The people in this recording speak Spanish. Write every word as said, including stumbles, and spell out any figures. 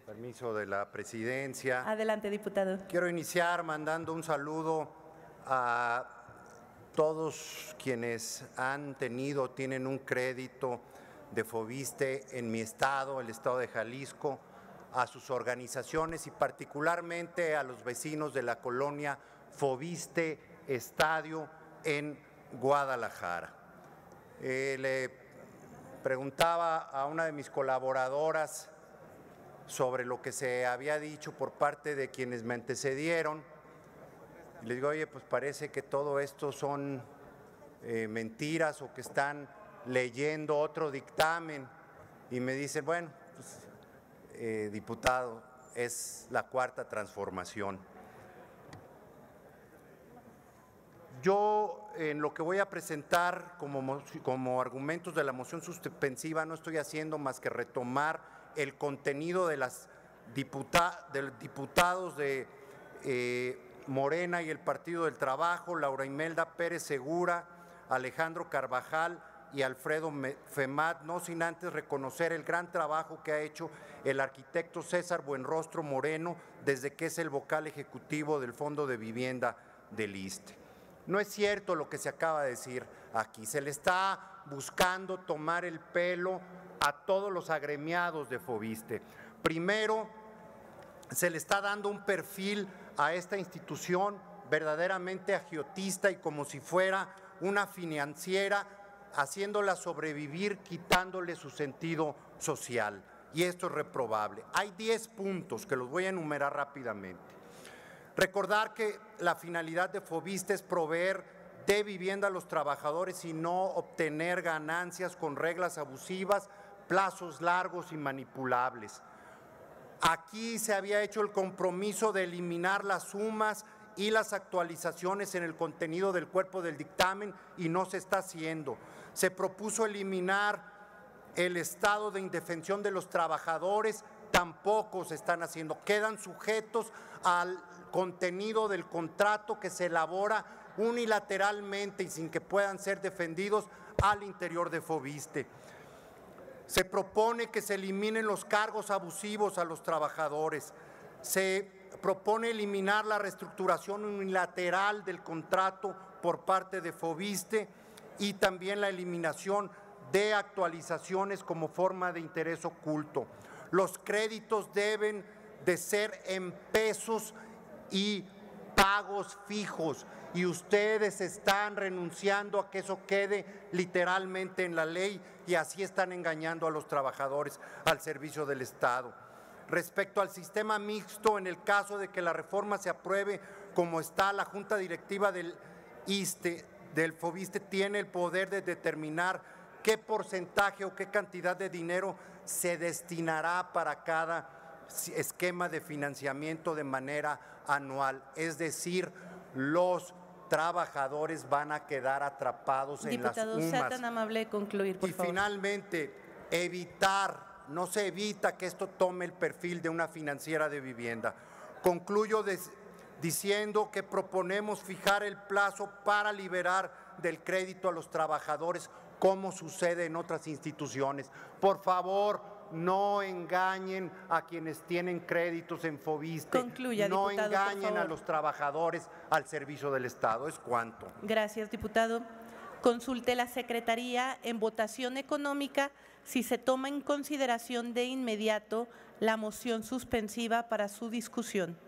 Permiso de la presidencia. Adelante, diputado. Quiero iniciar mandando un saludo a todos quienes han tenido, tienen un crédito de Foviste en mi estado, el estado de Jalisco, a sus organizaciones y particularmente a los vecinos de la colonia Foviste Estadio en Guadalajara. Eh, le preguntaba a una de mis colaboradoras sobre lo que se había dicho por parte de quienes me antecedieron. Y le digo, oye, pues parece que todo esto son eh, mentiras o que están leyendo otro dictamen. Y me dice, bueno, pues, eh, diputado, es la cuarta transformación. Yo, en lo que voy a presentar como, como argumentos de la moción suspensiva, no estoy haciendo más que retomar el contenido de las diputa, de diputados de eh, Morena y el Partido del Trabajo, Laura Imelda Pérez Segura, Alejandro Carvajal y Alfredo Femat, no sin antes reconocer el gran trabajo que ha hecho el arquitecto César Buenrostro Moreno desde que es el vocal ejecutivo del Fondo de Vivienda del ISSSTE. No es cierto lo que se acaba de decir aquí, se le está buscando tomar el pelo a todos los agremiados de Foviste. Primero, se le está dando un perfil a esta institución verdaderamente agiotista y como si fuera una financiera, haciéndola sobrevivir, quitándole su sentido social. Y esto es reprobable. Hay diez puntos que los voy a enumerar rápidamente. Recordar que la finalidad de Foviste es proveer de vivienda a los trabajadores y no obtener ganancias con reglas abusivas, plazos largos y manipulables. Aquí se había hecho el compromiso de eliminar las sumas y las actualizaciones en el contenido del cuerpo del dictamen y no se está haciendo. Se propuso eliminar el estado de indefensión de los trabajadores, tampoco se están haciendo. Quedan sujetos al contenido del contrato que se elabora unilateralmente y sin que puedan ser defendidos al interior de Foviste. Se propone que se eliminen los cargos abusivos a los trabajadores. Se propone eliminar la reestructuración unilateral del contrato por parte de Foviste y también la eliminación de actualizaciones como forma de interés oculto. Los créditos deben de ser en pesos y pagos fijos y ustedes están renunciando a que eso quede literalmente en la ley y así están engañando a los trabajadores al servicio del Estado. Respecto al sistema mixto, en el caso de que la reforma se apruebe como está, la Junta Directiva del ISSSTE, del Foviste, tiene el poder de determinar qué porcentaje o qué cantidad de dinero se destinará para cada esquema de financiamiento de manera anual, es decir, los trabajadores van a quedar atrapados en las Diputado, UMAS. sea tan amable de concluir, por y favor. finalmente, evitar, no se evita que esto tome el perfil de una financiera de vivienda. Concluyo des, diciendo que proponemos fijar el plazo para liberar del crédito a los trabajadores, como sucede en otras instituciones. Por favor, no engañen a quienes tienen créditos en Foviste. Concluya, no diputado, engañen a los trabajadores al servicio del Estado. Es cuanto. Gracias, diputado. Consulte la Secretaría en votación económica si se toma en consideración de inmediato la moción suspensiva para su discusión.